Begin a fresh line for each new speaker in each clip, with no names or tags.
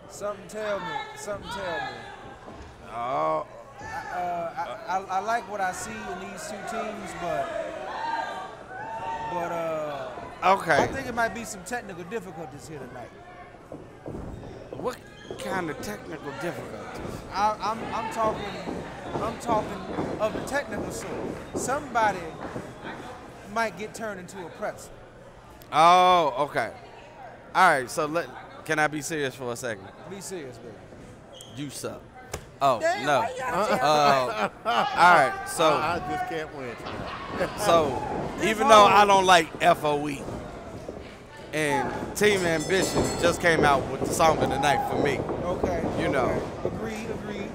Something tell me. Something tell me.
Oh,
I like what I see in these two teams, but I
okay.
think it might be some technical difficulties here tonight.
What kind of technical difficulties?
I'm talking of the technical sort. Somebody might get turned into a pretzel.
Oh, okay. All right, so can I be serious for a second?
Be serious, baby.
You suck. Oh,
Damn,
no.
why you gotta
All right, so
I just can't win.
even though I don't like F.O.E. and Team Ambition just came out with the song of the night for me.
Okay.
You know.
Agreed.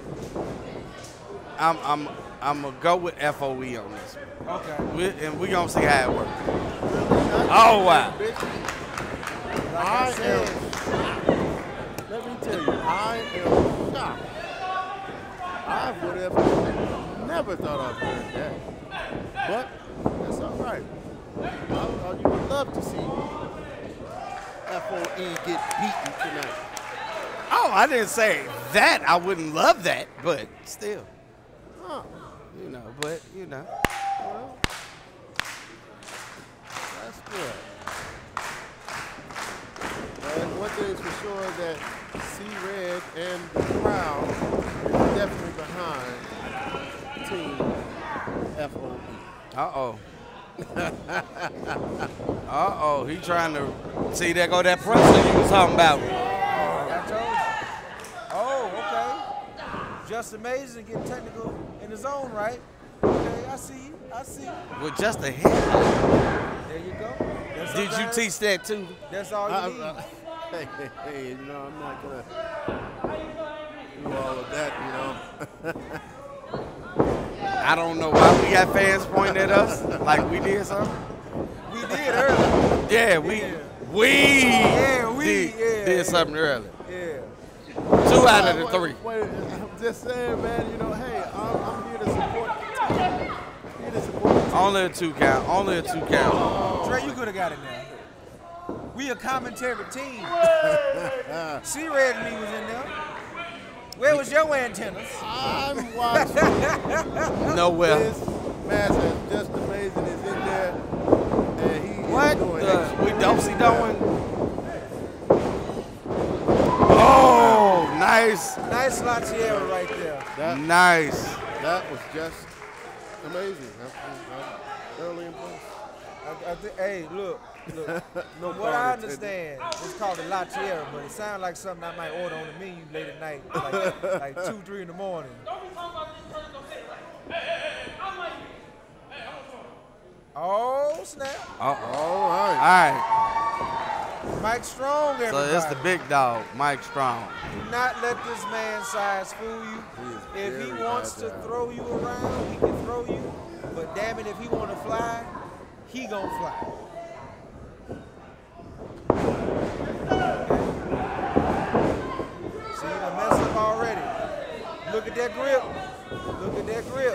I'm gonna go with F.O.E. on this one.
Okay.
And we gonna see how it works. Oh wow.
Like I said,
Let me tell you, I am shocked. I would have never thought I'd heard that. But that's all right. You would love to see F.O.E. get beaten tonight.
Oh, I didn't say that. I wouldn't love that, but still.
Huh. Well, that's good. And one thing's for sure that C-Red and the crowd is definitely behind Team F.O.E.
Uh-oh. Uh-oh, he trying to see there go that pressure you was talking about.
I told you. Oh, okay. Just amazing, getting technical in his own right. Okay, I see you.
With just a hit.
There you go.
Did you teach that too?
That's all you need.
Hey, I'm not gonna do all of that,
I don't know why we got fans pointing at us like we did something.
We did earlier.
Yeah, we did something earlier.
Yeah.
2 out of the 3.
Wait, I'm just saying, man, hey, I'm here to support the team. Here to support the team.
Only a 2 count.
Trey, you could have got it now. We a commentary team. C-Red and me was in there. Where was your antennas?
I'm watching.
Nowhere.
This match is just amazing. Is in there, and he
What
is doing
the? We doing? Oh, nice.
Nice Latiera right there.
Nice.
That was just amazing. I'm thoroughly impressed.
Hey, look.
No
What I
pun
understand, it's called a Latiera, but it sounds like something I might order on the menu late at night, like 2, 3 in the morning. Oh, snap.
All
All right.
right.
Mike Strong,
So
everybody.
it's the big dog, Mike Strong.
Do not let this man's size fool you. If he wants to throw you around, he can throw you. But damn it, if he want to fly, he gonna fly. See, you done messed up already. Look at that grip. Look at that grip.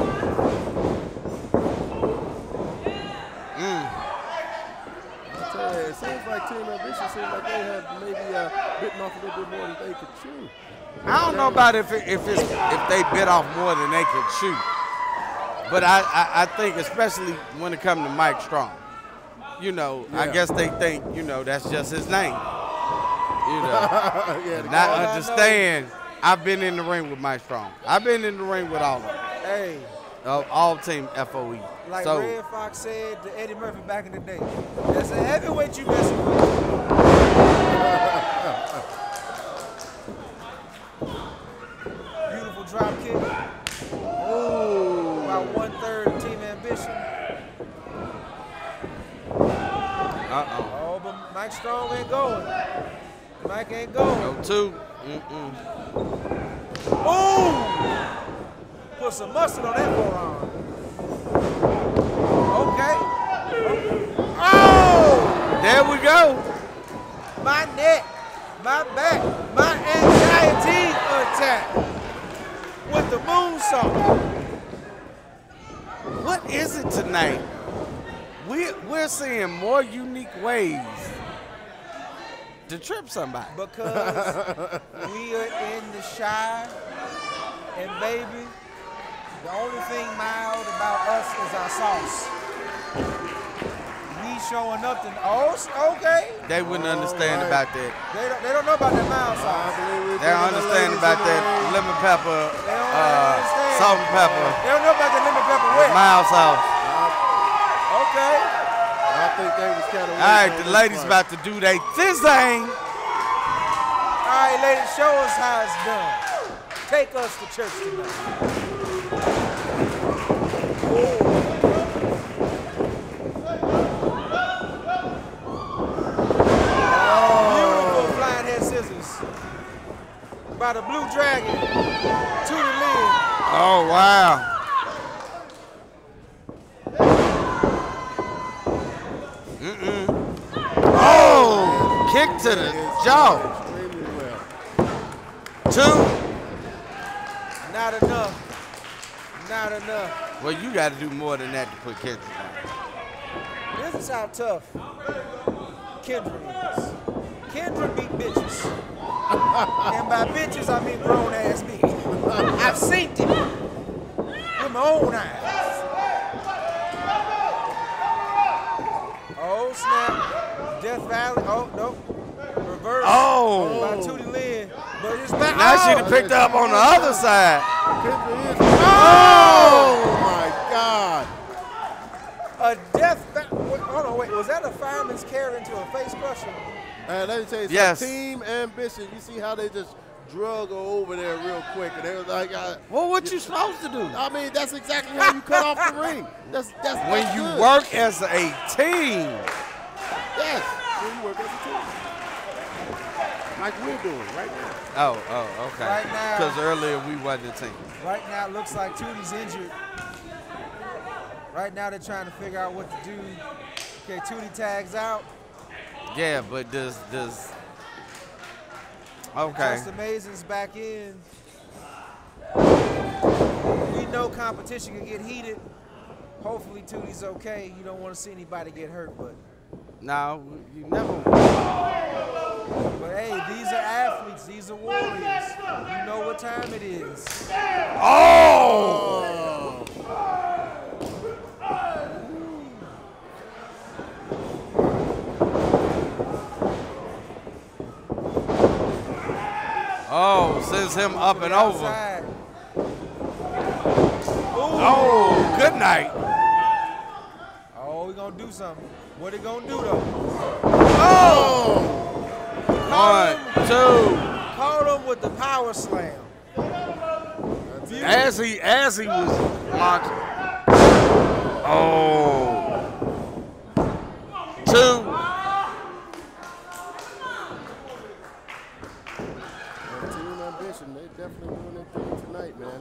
I tell you, it seems like Team Ambition seems like they have maybe bitten off a little bit more than they could chew.
I don't know about if they bit off more than they could chew. But I think especially when it comes to Mike Strong, I guess they think, that's just his name. Not understand, I've been in the ring with Mike Strong. I've been in the ring with all of them.
Hey,
All team F.O.E.
like
So,
Red Fox said to Eddie Murphy back in the day, that's a heavyweight you messing with. Beautiful drop kick. Oh, about 1/3 Team Ambition. Oh, but Mike Strong ain't going. Mike ain't going.
no 2.
Boom! Put some mustard on that forearm. Okay. Oh!
There we go.
My neck, my back, my anxiety attack with the moonsault.
What is it tonight? We're seeing more unique ways to trip somebody.
Because we are in the Shy, and baby, the only thing mild about us is our sauce. We showing up to, okay.
They wouldn't understand about that.
They don't know about that mild sauce.
They don't understand about that lemon pepper, salt and pepper.
They don't know about the lemon pepper wet.
Mild sauce.
Okay.
I think they was kind of.
All right, the ladies about to do their thing.
All right, ladies, show us how it's done. Take us to church tonight. Beautiful flying head scissors by the Blue Dragon to the lid.
Oh, wow. Oh, kick to the jaw.
Extremely well.
2.
Not enough. Not enough.
Well, you got to do more than that to put Kendrick on.
This is how tough Kendrick is. Kendrick beat bitches. And by bitches, I mean grown ass me. I've seen it with my own eyes. Oh, snap. Death Valley. Oh, no. Reverse.
Oh.
By Tootie Lynn. But it's back.
Now she done picked up on the other side.
Oh my God.
A death. Hold on, wait. Was that a fireman's carry into a face crusher?
Let me tell you,
Yes.
Team Ambition. You see how they just drug her over there real quick, and they was like,
Well, what you supposed to do?
I mean, that's exactly how you cut off the ring. That's
When you
good.
work as a team.
Yes. When you work as a team. Like we're doing right now.
Oh, okay.
Right now.
Because earlier we wasn't a team.
Right now, it looks like Tootie's injured. Right now, they're trying to figure out what to do. Okay, Tootie tags out.
Yeah, but does okay.
Just Amazing's back in. We know competition can get heated. Hopefully, Tootie's okay. You don't want to see anybody get hurt, but.
No, you never.
But hey, these are athletes. These are warriors. You know what time it is.
Oh! Oh, sends him up and over.
Outside.
Oh, good night.
Oh, we gonna do something. What he gonna do though?
Oh! 1, 2.
Caught him with the power slam.
As he was launching. Oh. 2.
Team Ambition, they definitely doing their thing tonight, man.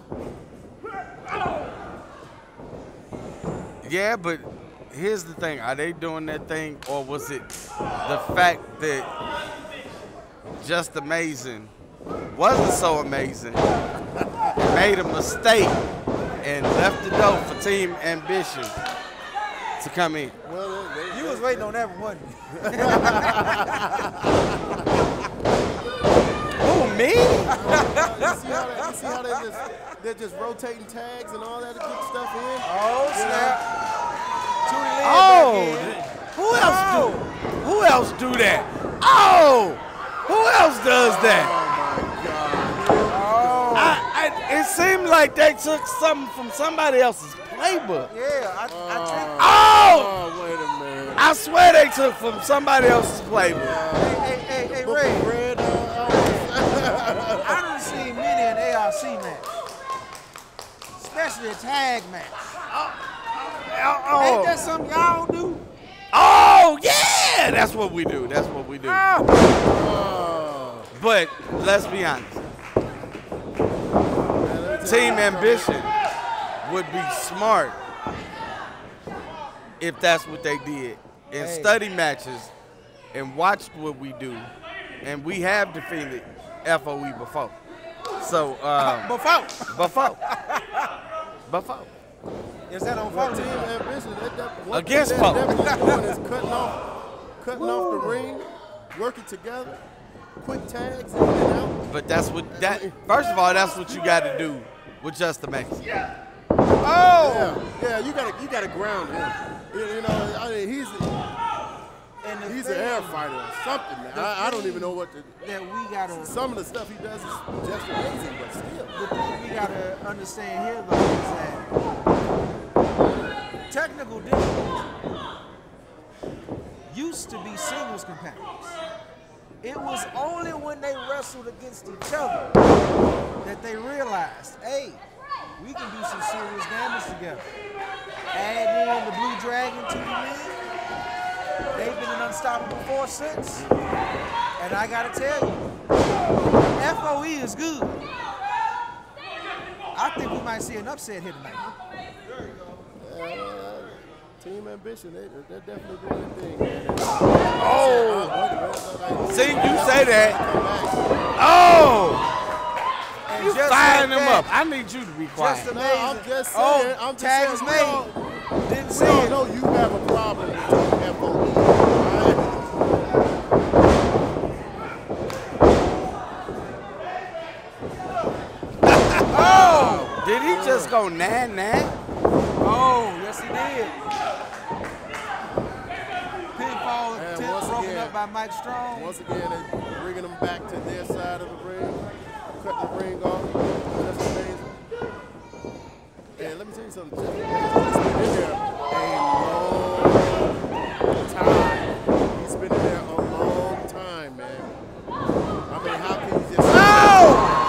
Yeah, but here's the thing. Are they doing their thing, or was it the fact that Just Amazing wasn't so amazing, made a mistake, and left the door for Team Ambition to come in?
Well,
You was waiting on that one, wasn't
Who, me?
you see how they're just rotating tags and all that good stuff in?
Oh, snap.
Who else do that? Oh, who else does that?
Oh,
It seemed like they took something from somebody else's playbook.
yeah. I
Oh!
Wait a minute.
I swear they took from somebody else's playbook.
Hey, Ray.
Red,
I done seen many an ARC match, especially a tag match. Ain't that something y'all do?
Oh, yeah! That's what we do. That's what we do. But let's be honest. Team Ambition would be smart if that's what they did and study matches and watched what we do. And we have defeated F.O.E. before. So, before.
Is that on phone?
Team Ambition,
Against
they're
Pope.
definitely doing is cutting off the ring working together, quick tags in and out.
But that's what first of all, that's what you got to do with just Amazing.
Oh, yeah, you gotta ground him. You know, I mean, he's an air fighter or something. Man. I don't even know what to.
That we gotta.
Some of the stuff he does is just amazing, but still.
The thing we gotta understand here, though, is that technical difficulty used to be singles competitors. It was only when they wrestled against each other that they realized, hey, we can do some serious damage together. Add in the Blue Dragon to the league. They've been an unstoppable force since. And I gotta tell you, F.O.E. is good. I think we might see an upset here tonight.
Team Ambition, they're definitely doing their thing, man.
Oh! See, you say that. Oh! You firing them up. I need you to be quiet.
Just amazing.
No, I'm just saying.
Oh, tag is made. Didn't see it.
No, you have a problem with F.O.E.
Oh! Did he just go nah?
Oh, yes he did. Pinfall attempt broken up by Mike Strong.
Once again, they're bringing them back to their side of the ring, cutting the ring off. Just amazing. And let me tell you something. He's been in there a long time. He's been in there a long time, man. I mean, how can you just...
Oh!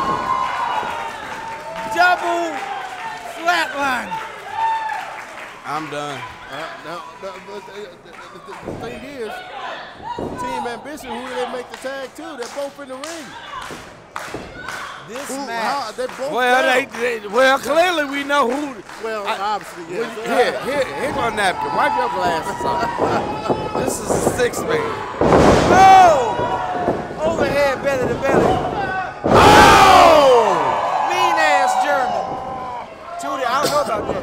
Double flatline.
I'm done.
Now, the thing is, Team Ambition, who they make the tag to, they're both in the ring.
This match.
They're both
Well, clearly we know who.
Well, obviously, yes.
Here go a napkin. Wipe your glasses off. This is a 6-man.
Oh! Overhead belly to belly.
Oh!
Mean ass German. Tootie, I don't know about that.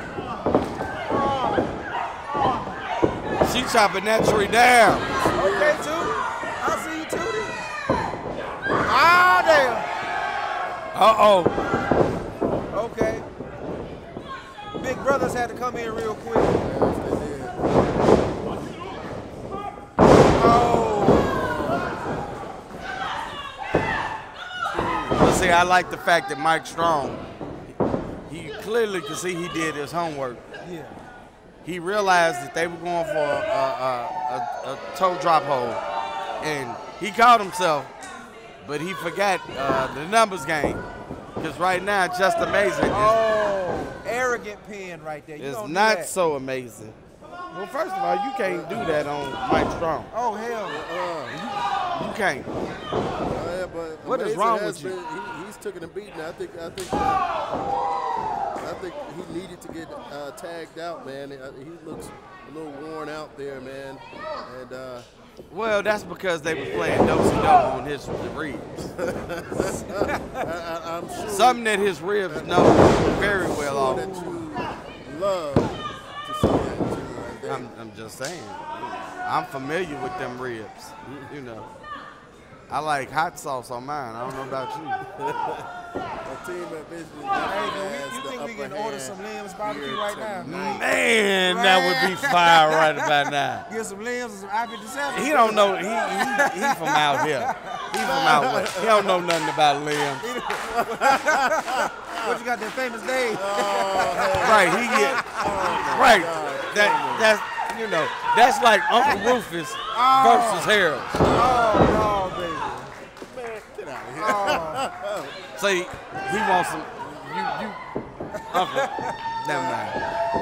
She chopping that tree down.
Okay, Tootie. I see you, Tootie. Ah, damn.
Uh-oh.
Okay. Big brothers had to come in real quick. Oh.
But see, I like the fact that Mike Strong, he clearly could see he did his homework.
Yeah.
He realized that they were going for a toe drop hold, and he caught himself, but he forgot the numbers game. Because right now, just amazing.
Oh, arrogant pin right there.
It's not so amazing. Well, first of all, you can't do that on Mike Strong.
Oh, hell.
You can't.
But
what is wrong with you?
He's taking a beating. I think he needed to get tagged out, man. He looks a little worn out there, man. And
well, that's because they were playing do-si-do on his ribs.
I'm sure
something that his ribs know very well off.
That you love to see that too.
I'm just saying. I'm familiar with them ribs. You know. I like hot sauce on mine. I don't know about you.
Team Ambition.
You think we can order some Liam's barbecue right now?
Man, that would be fire right about now.
Get some Liam's and some I-57.
He don't know. He from out here. He from out west. He don't know nothing about Liam.
What you got that famous name?
Right. He get right. That's you know. That's like Uncle Rufus versus Harold.
Oh no, baby.
Man, get out of here.
See, he wants some. You. Uncle. Never mind.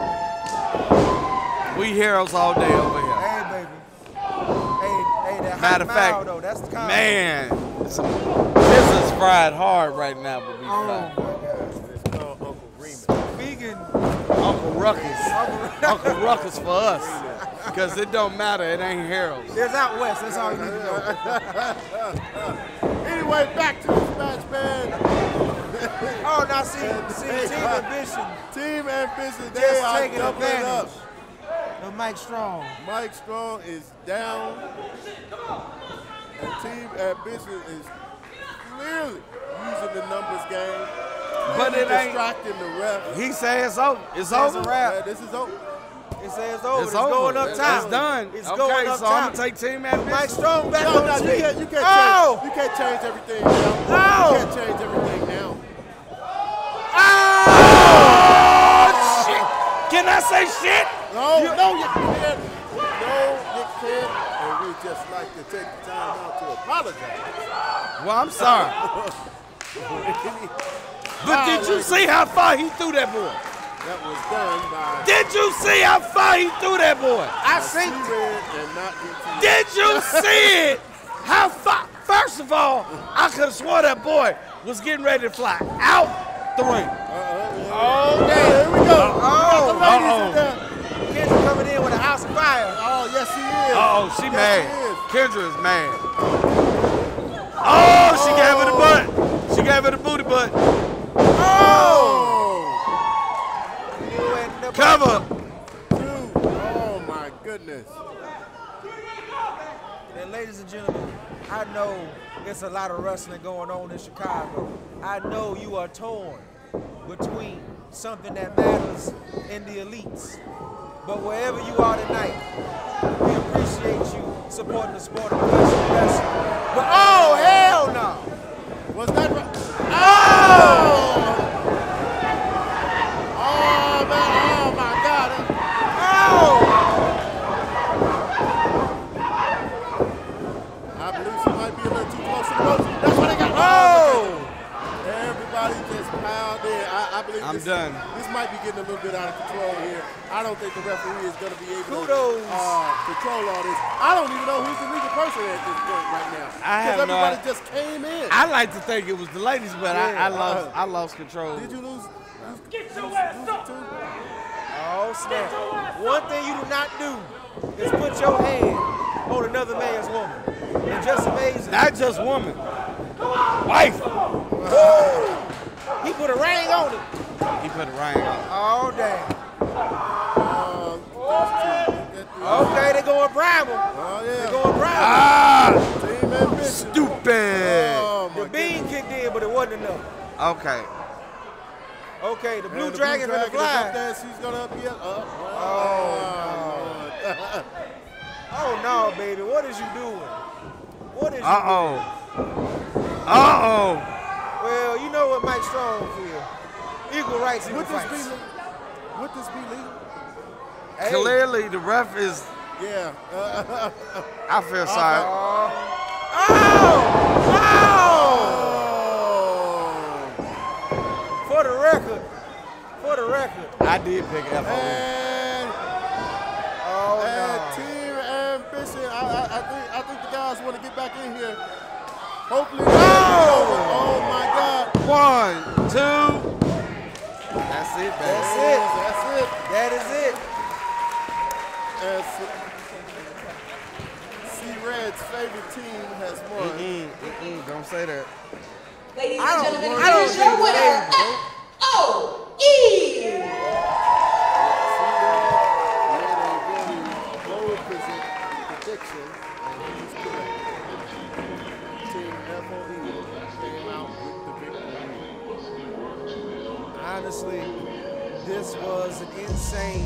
We heroes all day over here.
Hey, baby. Hey, that
Matter of fact,
though, that's the kind.
Man, this is fried hard right now, but we
Oh
fried.
my God.
It's called Uncle Remus.
Vegan.
Uncle Ruckus. Uncle Ruckus for us. Because it don't matter, it ain't Harold's.
There's out west, that's all you need to know.
Anyway, back to this match, man.
Oh, now see, Team Ambition.
Team Ambition, they
Just
are
taking
doubling up.
advantage of Mike Strong.
Mike Strong is down. And team ambition is clearly using the numbers game.
But it ain't.
Distracting the ref.
He says it's over. It's
It's a
over.
wrap.
Yeah, this is over.
It says it's over.
It's
It's
over.
going up top.
It's done.
It's
Okay,
going up
so I'm
top.
gonna take team
Mike
ambition.
Strong back
No,
on
no,
his
you
feet.
can't
Oh!
change. You can't change everything now.
Oh!
You can't change everything now.
Oh, shit! Can I say shit?
No, no, you can't. No, you can't. And we just like to take the time out to apologize.
Well, I'm sorry. But did you see how far he threw that boy?
That was done by
Did you see how far he threw that boy?
I seen
C-Red and not DT.
Did you see it? How far? First of all, I could have swore that boy was getting ready to fly out the ring.
Oh, damn.
Here we go.
Oh,
Uh-oh.
Kendrick coming in with a house of fire.
Oh, yes, he is.
Uh-oh, she
Yes,
mad.
he is.
Kendra is mad. Oh, she gave her the butt. She gave her the booty butt.
Oh!
Cover.
Dude. Oh, my goodness.
And ladies and gentlemen, I know it's a lot of wrestling going on in Chicago. I know you are torn between something that matters in the elites. But wherever you are tonight, we appreciate you supporting the sport of professional wrestling. But oh, hell no!
Was that right? Oh! Oh, man. Oh, my God.
Oh!
I believe she might be a little too close to the ropes. That's what they got.
Oh!
Everybody just piled in. I believe
I'm
this,
done.
This might be getting a little bit out of control here. I don't think the referee is going to be able
Kudos.
to control all this. I don't even know who's the legal person at this point right now.
I have no
everybody
idea.
just came in.
I like to think it was the ladies, but
Yeah,
I lost control.
Did you lose?
Get your ass up!
Too?
Oh, snap. One thing you do not do is put your hand on another man's woman. And just amazing.
Not just woman. Wife.
He put a ring on it.
He put a ring on.
Oh, damn.
Oh,
Okay, they going primal.
yeah.
They going primal.
Ah!
Team ambition.
Stupid.
Oh, my
The bean kicked in, but it wasn't enough.
Okay.
Okay, the blue
And the
dragon
Blue
finna
Dragon is up
fly.
there. She's going to up here.
Oh, Oh, no, baby. What is you doing? What is you
Uh-oh.
Well, you know what Mike Strong feel. Equal rights, equal
Would this
fights.
be would this be legal?
Hey.
Clearly, the ref is.
Yeah.
I feel sorry.
For the record.
I did pick F.O.E.
And
Oh,
team ambition. I think the guys want to get back in here. Hopefully. Oh my God.
1, 2. That's it, baby.
That's it.
That's it.
That is it.
And C-Red's favorite team has won.
Don't say that.
Ladies
I
and
don't
gentlemen,
want-
here's your winner, F.O.E.
Made a very bold prediction, and he's correct. Team F.O.E. came out with the victory.
Honestly, this was an insane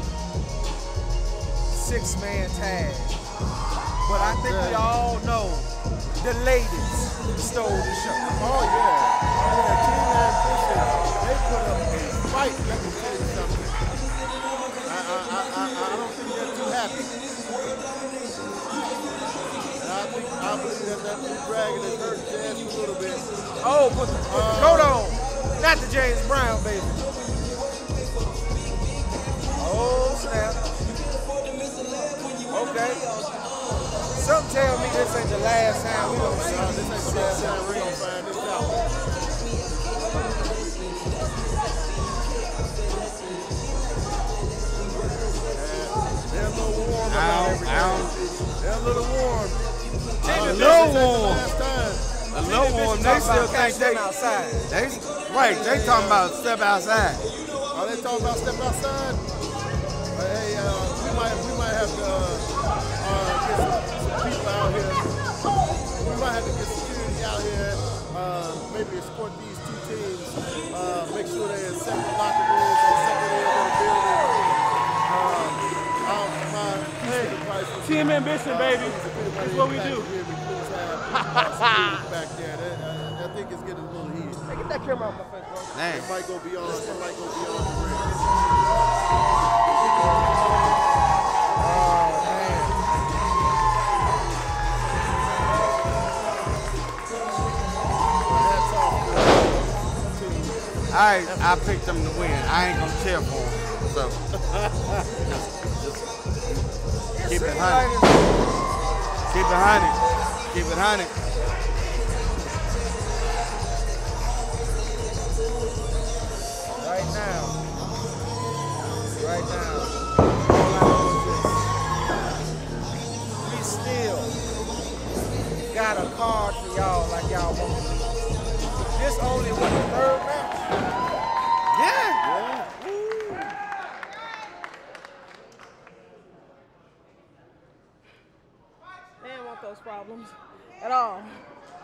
six-man tag. But I think we all know the ladies stole the show.
Oh yeah. Team ambition. They put up a fight. Let me tell you something. I don't think they're too happy. And I believe that Blue Dragon has hurt Jazz a little bit.
Oh, put the coat on. Not the James Brown, baby. Oh, snap. Okay. Some tell me this ain't the last time we gonna see
This
this.
ain't the last time we're gonna find this out. They're a little warm about everything. They're a little warm.
A little warm.
Last time.
A little warm. They still think they.
outside.
Right, they talking about step outside.
Are they talking about step outside? Hey, we might have to get some people out here. We might have to get security out here, maybe escort these two teams, make sure they're in separate locker rooms or separate areas of the building.
Team ambition, baby. That's what we do.
Back there. I think it's getting a little heated.
Hey, get that camera out my face, bro.
Man.
It might go beyond. It might go beyond the rim.
I picked them to win. I ain't gonna cheer for them. So just keep it 100. Keep it 100. Keep it 100.
Right now, all I know is this. We still got a card for y'all like y'all want to be. This only was the third match.
Yeah.
They didn't want those problems at all.